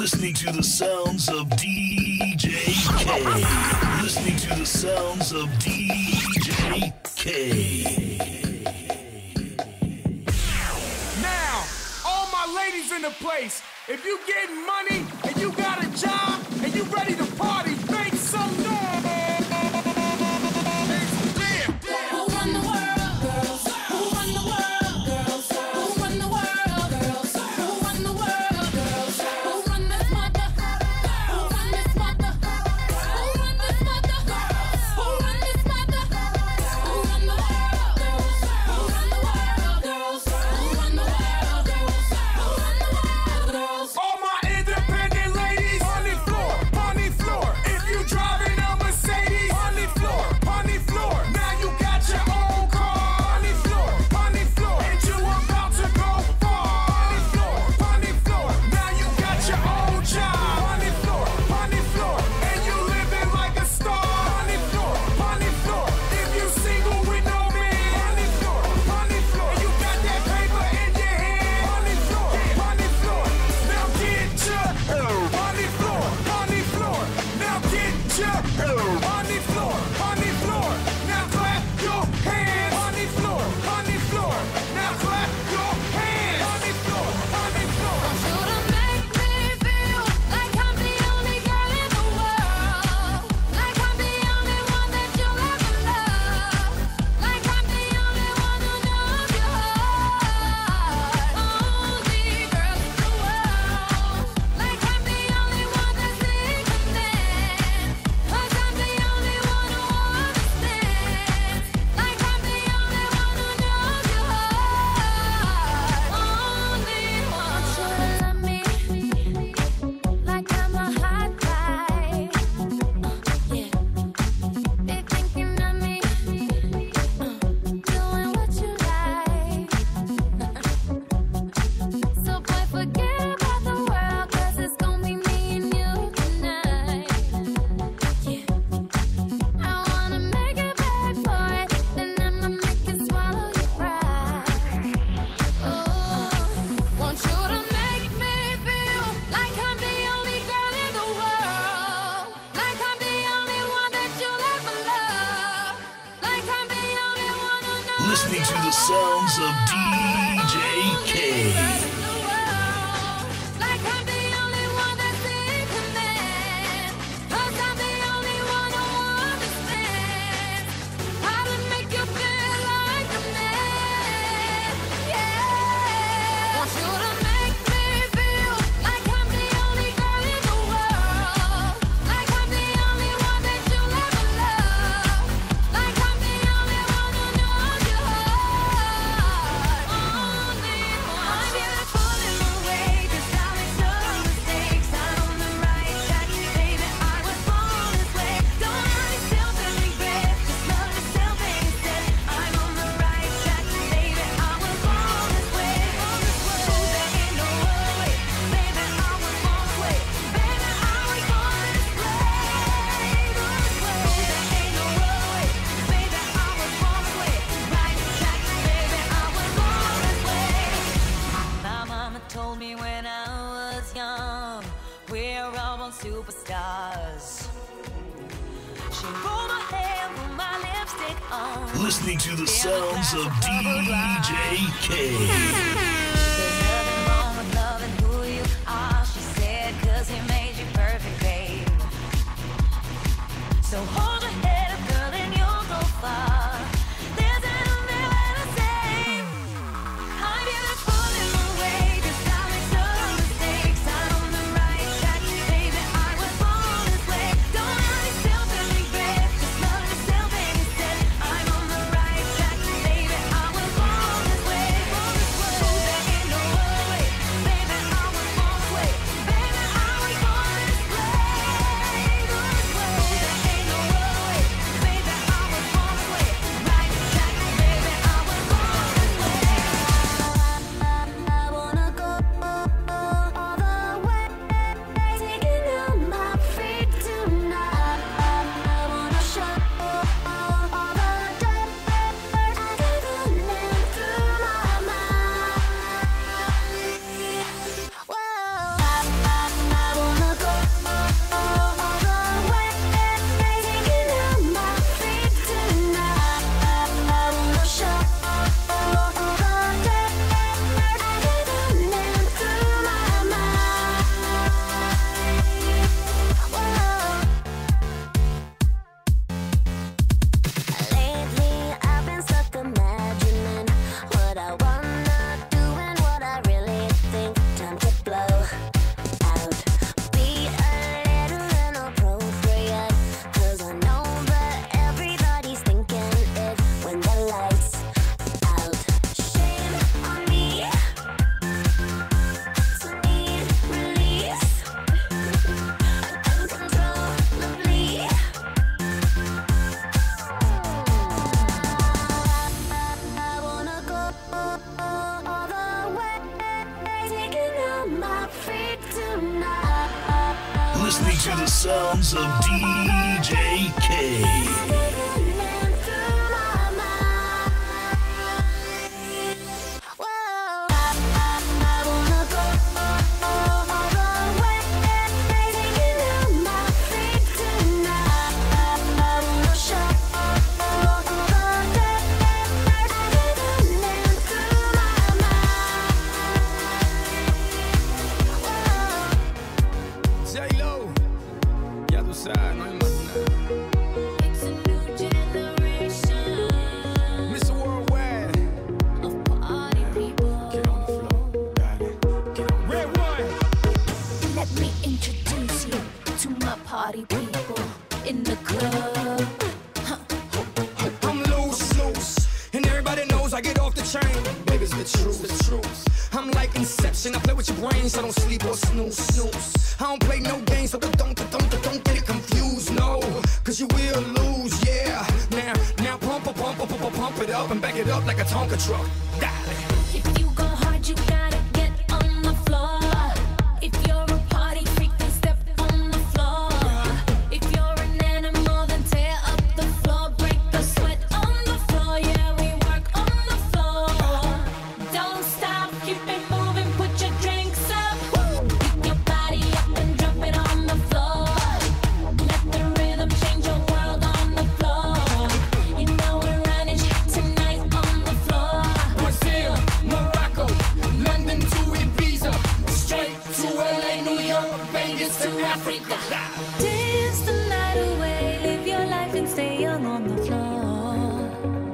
Listening to the sounds of DJ K. Listening to the sounds of DJ K. Now, all my ladies in the place, if you getting money and you got a job and you ready to party, make some noise. Who run the world, girls? Who run the world, girls? Who run the world, girls? Who run the world, girls? Who run this mother? Who run this mother? Who run this mother? Who run this mother? Who run the world, girls? Who run the world, girls? Who run the world, girls? Who run the world, girls? All my independent ladies, on the floor, on the floor. If you driving a Mercedes, on the floor, on the floor. Now you got your own car, on the floor, on the floor. And you about to go far, on the floor, on the floor. Now you got your own job, on the floor, on the floor. And you living like a star, on the floor, on the floor. If you single with no man, on the floor, on the floor. And you got that paper in your hand, on the floor, on the floor. Now get your on the floor, on the floor. Now get your on the floor, on the floor. Now clap your hands on the floor, on the floor. Now clap your hands on the floor, on the floor. Want you to make me feel like I'm the only girl in the world, like I'm the only one that you'll ever love, like I'm the only one who knows your heart. Only girl in the world, like I'm the only one that's thinking then, 'cause I'm the only one who understands, like I'm the only one who knows your heart. Only one should love me like I'm a hot guy. Yeah, be thinking of me, doing what you like. So boy, forget about the world, 'cause it's gonna be me and you tonight. Yeah, I wanna make it back for it, then I'ma make you swallow your pride. Want you to make me feel like I'm the only girl in the world, like I'm the only one that you'll ever love, like I'm the only one who knows Listening to the sounds of DJ K. like I'm the only one that's thinking then, 'cause I'm the only one who understands how to make you feel like a man. Yeah, want you to make me feel like I'm the only girl in the world, like I'm the only one that you'll ever love, like I'm the only one who knows your heart. Only one. I'm beautiful in my way, 'cause I make no mistakes. I'm on the right track, baby. I was born this way. Don't hurt yourself and regret, just love yourself instead. I'm on the right track, baby. I was born this way. There ain't no other way, baby. I was born this way, baby. I was born this way. There ain't no other way, baby. I was born this way. Right track, baby. I was born this way. My mama told me when I was young, we're all born superstars. She rolled her hair, put my lipstick on. Listening to the sounds of DJ K. There's nothing wrong with loving who you are, she said, 'cause he made you perfect, babe. So hold your head up, girl, and you'll go far. There's nothing left to say. I'm beautiful in my way, 'cause I make no mistakes. I'm on the right track, baby. I was born this way. Don't hurt yourself and regret, just love yourself instead. I'm on the right track, baby. I was born this way. There listening to the sounds of DJ K. J-Lo, ya tú sabes, no hay más nada. It's a new generation Mr. Worldwide, of party people. get on the floor, dale, get on. Red one. Let me introduce you to my party people in the club. I'm loose, and everybody knows I get off the chain. Baby, it's the truth. I'm like Inception, I play with your brains, I don't sleep or snooze. I don't play no games, so don't get it confused, no. Cause you will lose, yeah. Now pump it up and back it up like a Tonka truck. Dale. If you go hard, you gotta get on the floor. If you're a party freak, then step on the floor. If you're an animal, then tear up the floor. Break the sweat on the floor, yeah, we work on the floor. Don't stop, keep it moving, put your drinks up. Pick your body up and drop it on the floor. Let the rhythm change your world on the floor. You know we're running tonight on the floor. Brazil, Morocco, London to Ibiza, straight to LA, New York, Vegas to Africa. Dance the night away, live your life and stay young on the floor.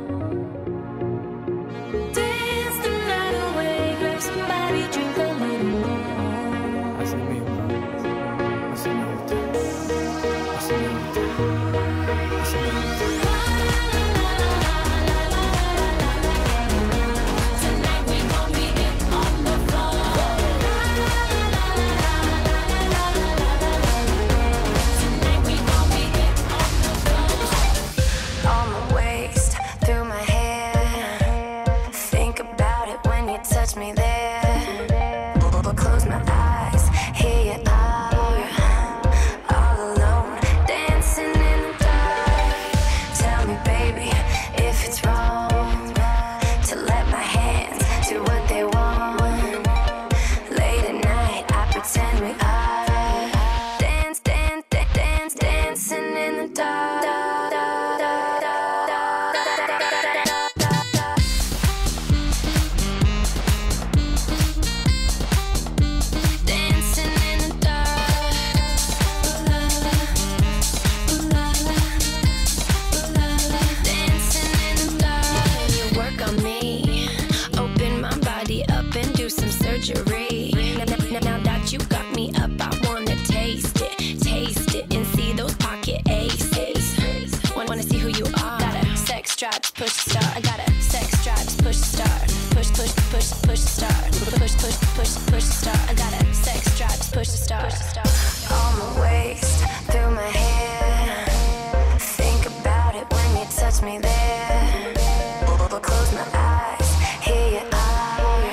Dance the night away, grab somebody, drink a little more. Así mismo, así me gusta, así me gusta, así me gusta. Tonight we gon' be it on the floor. Tonight we gon' be it on the floor. On my waist, through my hair. Think about it when you touch me there. Close my eyes, here you are, all alone, dancing in the dark. Tell me, baby, if it's wrong to let my hands do what they want. Late at night, I pretend we are dancing in the dark. Dancing in the dark. Ooh la la, ooh la la, ooh la la. Dancing in the dark. Can you work on me? Open my body up and do some surgery. Now that you got me up, I wanna taste it, and see those pocket aces. Wanna see who you are? Got a sex drive, push start. I got a sex drive, push start. Push start. Push start. I got a sex drive, push start. On my waist, through my hair. Think about it when you touch me there. Close my eyes, here you are.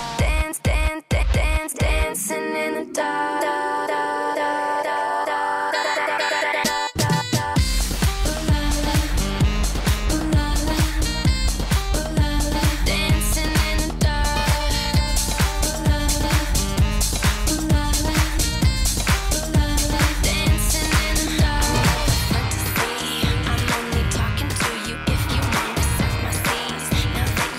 Dancing in the dark. Ooh la la, ooh la la, ooh la la. Dancing in the dark. Ooh la la, ooh la la, ooh la la. Dancing in the dark. Fantasy, I'm only talking to you if you wanna suck my seeds. Now that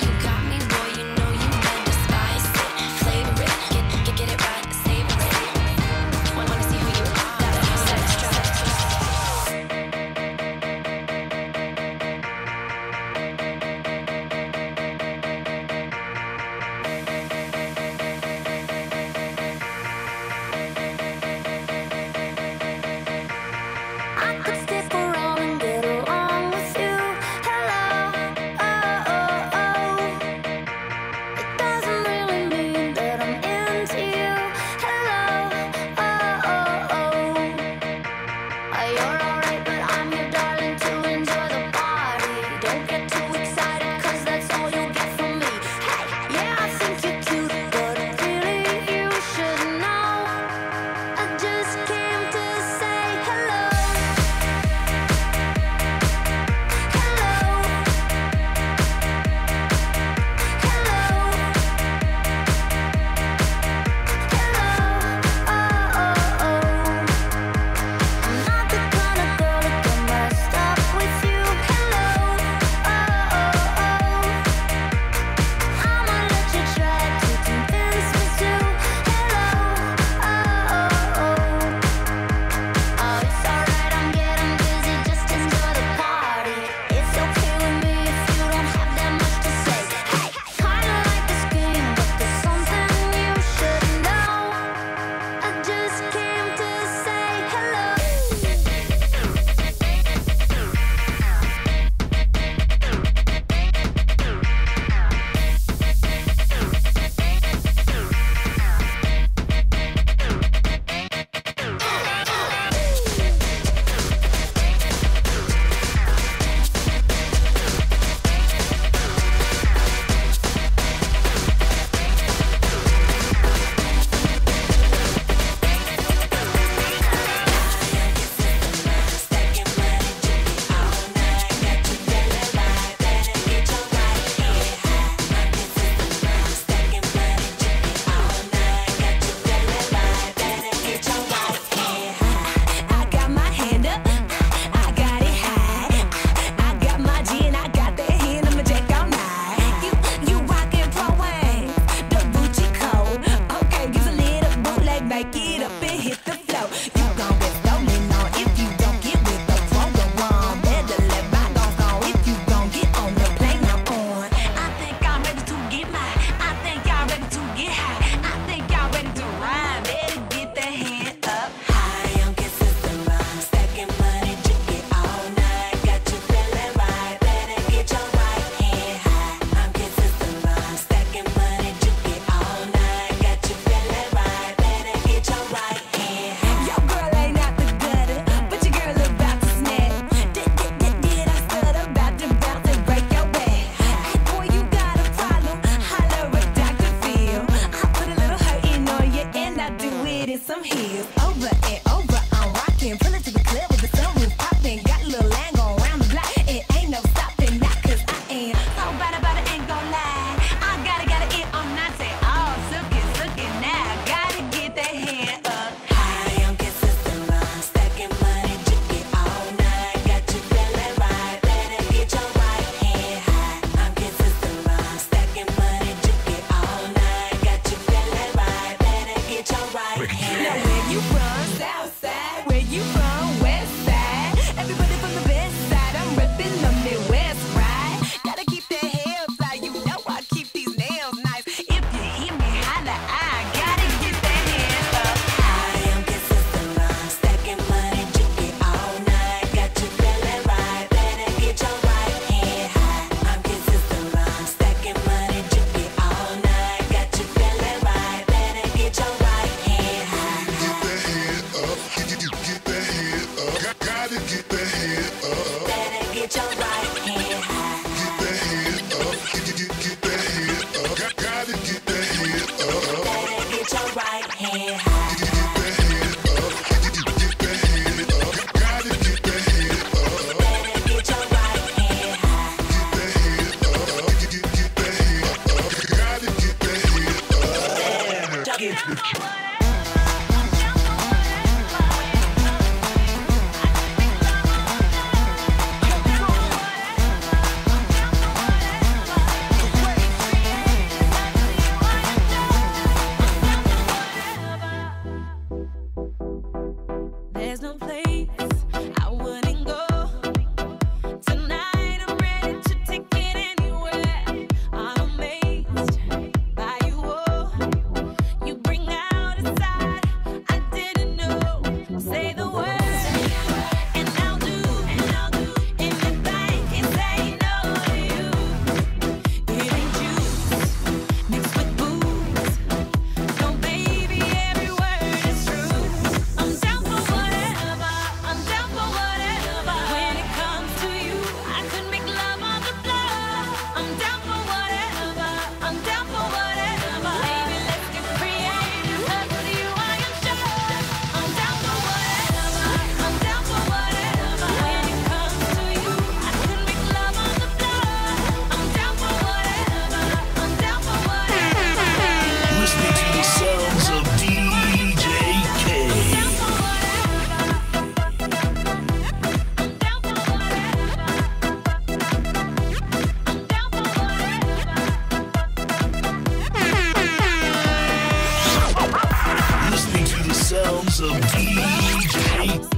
DJ